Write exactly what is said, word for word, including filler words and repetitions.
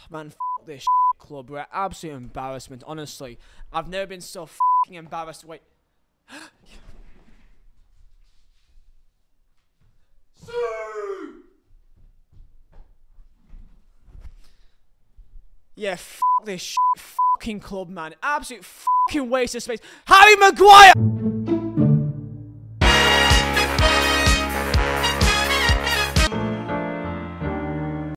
Man, f this club. We're an absolute embarrassment, honestly. I've never been so f***ing embarrassed. Wait. Yeah, f this fucking club, man. Absolute fucking waste of space. Harry Maguire!